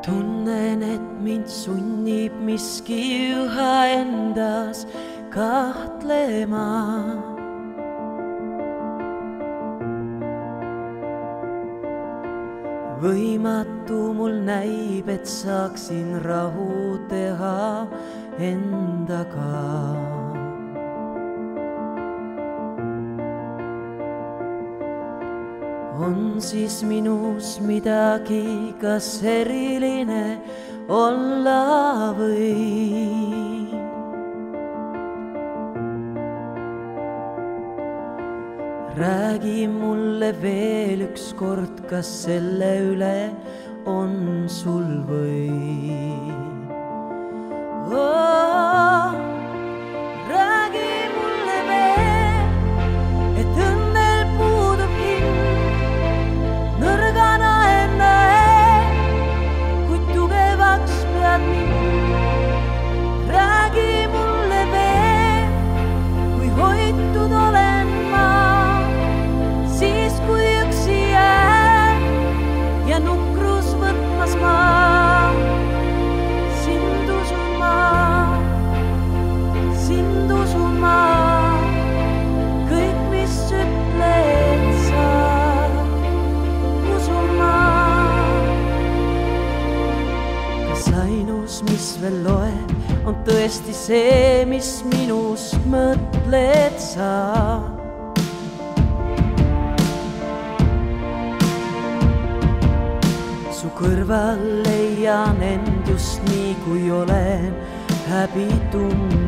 Tunnen, et mind sunnib miski üha endas kahtlema. Võimatu mul näib, et saaksin rahu teha endaga. On siis minus midagi, kas eriline olla võin? Räägi mulle veel üks kord, kas selle üle on sul võin? Räägi mulle veel, et õnnel puudub hind, nõrgana enda kuid tugevaks pead mind. Räägi mulle veel, kui hoitud olen ma, siis kui üksi jään ja nukrus võtmas ma. Sind usun ma, kõik mis ütled sa, usun ma. Kas ainus, mis veel loeb, on tõesti see, mis minus mõtled sa? Su kõrval leian end just nii, kui olen, häbi tundmata.